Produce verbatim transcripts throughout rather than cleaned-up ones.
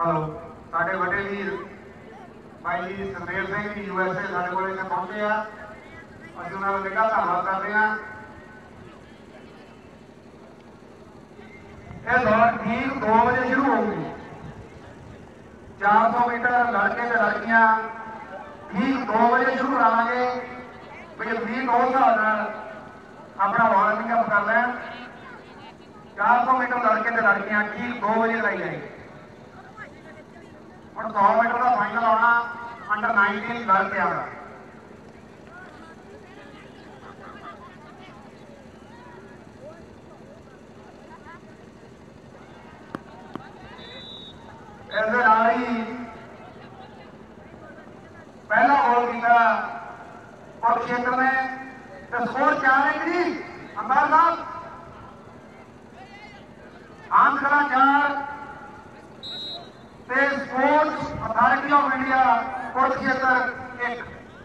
Hello साढ़े बड़े वीर भाई जी Sukhdev Singh ji U S A साढ़े को इतने पहुंचे हैं, असं उन्होंने निगाह धन्यवाद करते हैं। यह दौड़ ठीक दो बजे शुरू होगी। चार सौ मीटर लड़के ते लड़कियां ठीक दो बजे शुरू करावे। भाई ठीक दो हिसाब अपना वार्मिंग अप कर लें। चार सौ मीटर लड़के ते लड़कियां ठीक दो बजे लाई जाएगी। और सौ मीटर का फाइनल आना अंडर नाइनटीन लड़कियां का। ऐसे ही पहला गोल किया और क्षेत्र में तो स्कोर क्या है जी अंबार साहब? आंकड़ा चार sports authority of India Kurukshetra एक।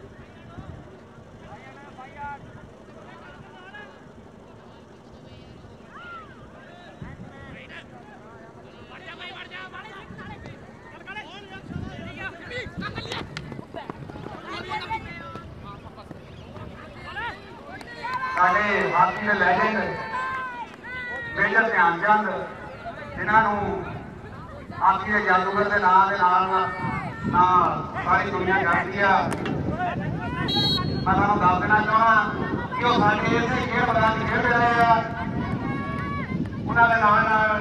साडे हाथी के लैजेंड मेजर ध्यानचंद जिन्होंने हाथी के जादूगर के नाम के नाम ना सारी दुनिया जानती है। मैं तुहानू दस देना चाहना कि वह साडे इस खेल मैदान खेल रहे हैं। उन्होंने नाल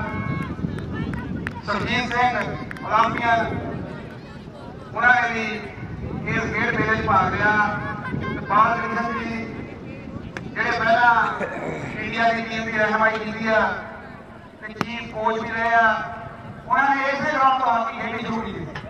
सरजीत सिंह ओलंपियन उन्होंने भी इस खेल मेले में भाग लिया। बाल कृष्ण जी ਜਿਹੜੇ पहला इंडिया की टीम की रहनुमाई की है चीफ कोच भी रहे हैं। उन्होंने इसे ग्राउंड तो हॉकी खेलनी शुरू की।